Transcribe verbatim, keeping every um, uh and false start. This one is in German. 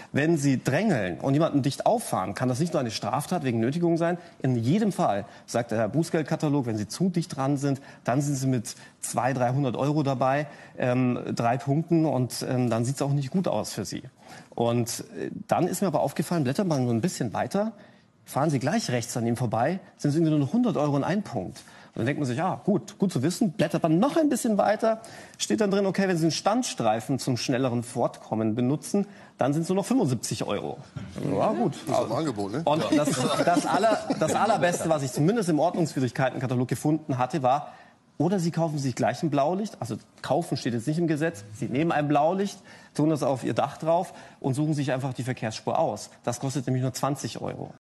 Wenn Sie drängeln und jemanden dicht auffahren, kann das nicht nur eine Straftat wegen Nötigung sein. In jedem Fall, sagt der Bußgeldkatalog, wenn Sie zu dicht dran sind, dann sind Sie mit zweihundert, dreihundert Euro dabei, ähm, drei Punkten, und ähm, dann sieht es auch nicht gut aus für Sie. Und äh, dann ist mir aber aufgefallen, blättert man nur ein bisschen weiter, fahren Sie gleich rechts an ihm vorbei, sind es irgendwie nur noch hundert Euro und ein Punkt. Und dann denkt man sich, ah, gut, gut zu wissen, blättert man noch ein bisschen weiter, steht dann drin, okay, wenn Sie einen Standstreifen zum schnelleren Fortkommen benutzen, dann sind es nur noch fünfundsiebzig Euro. Ja, gut. Das ist ein Angebot, ne? Und das, das, aller, das Allerbeste, was ich zumindest im Ordnungswidrigkeitenkatalog gefunden hatte, war, oder Sie kaufen sich gleich ein Blaulicht, also kaufen steht jetzt nicht im Gesetz, Sie nehmen ein Blaulicht, tun das auf Ihr Dach drauf und suchen sich einfach die Verkehrsspur aus. Das kostet nämlich nur zwanzig Euro.